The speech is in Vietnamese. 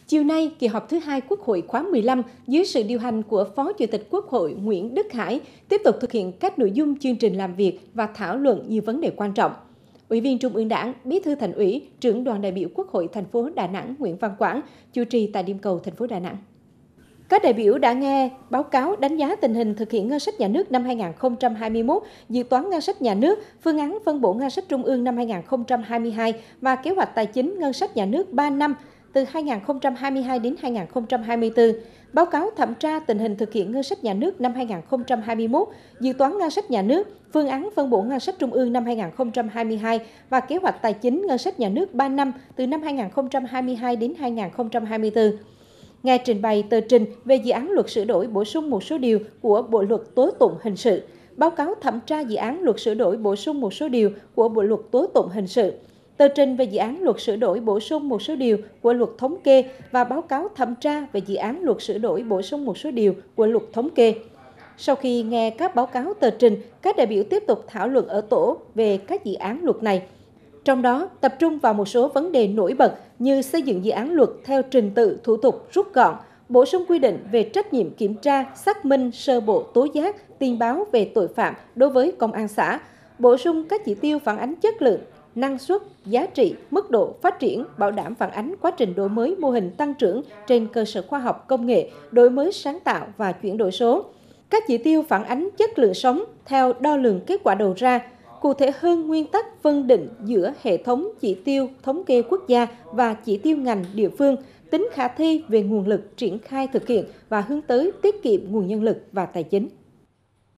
Chiều nay, kỳ họp thứ 2 Quốc hội khóa 15 dưới sự điều hành của Phó Chủ tịch Quốc hội Nguyễn Đức Hải tiếp tục thực hiện các nội dung chương trình làm việc và thảo luận nhiều vấn đề quan trọng. Ủy viên Trung ương Đảng, Bí thư Thành ủy, Trưởng đoàn đại biểu Quốc hội thành phố Đà Nẵng Nguyễn Văn Quảng chủ trì tại điểm cầu thành phố Đà Nẵng. Các đại biểu đã nghe báo cáo đánh giá tình hình thực hiện ngân sách nhà nước năm 2021, dự toán ngân sách nhà nước, phương án phân bổ ngân sách trung ương năm 2022 và kế hoạch tài chính ngân sách nhà nước 3 năm từ 2022 đến 2024, báo cáo thẩm tra tình hình thực hiện ngân sách nhà nước năm 2021, dự toán ngân sách nhà nước, phương án phân bổ ngân sách trung ương năm 2022 và kế hoạch tài chính ngân sách nhà nước 3 năm từ năm 2022 đến 2024. Nghe trình bày tờ trình về dự án luật sửa đổi bổ sung một số điều của Bộ luật tố tụng hình sự, báo cáo thẩm tra dự án luật sửa đổi bổ sung một số điều của Bộ luật tố tụng hình sự, tờ trình về dự án luật sửa đổi bổ sung một số điều của Luật thống kê và báo cáo thẩm tra về dự án luật sửa đổi bổ sung một số điều của Luật thống kê. Sau khi nghe các báo cáo tờ trình, các đại biểu tiếp tục thảo luận ở tổ về các dự án luật này. Trong đó, tập trung vào một số vấn đề nổi bật như xây dựng dự án luật theo trình tự thủ tục rút gọn, bổ sung quy định về trách nhiệm kiểm tra, xác minh sơ bộ tố giác, tin báo về tội phạm đối với công an xã, bổ sung các chỉ tiêu phản ánh chất lượng, năng suất, giá trị, mức độ phát triển, bảo đảm phản ánh quá trình đổi mới mô hình tăng trưởng trên cơ sở khoa học công nghệ, đổi mới sáng tạo và chuyển đổi số. Các chỉ tiêu phản ánh chất lượng sống theo đo lường kết quả đầu ra, cụ thể hơn nguyên tắc phân định giữa hệ thống chỉ tiêu thống kê quốc gia và chỉ tiêu ngành địa phương, tính khả thi về nguồn lực triển khai thực hiện và hướng tới tiết kiệm nguồn nhân lực và tài chính.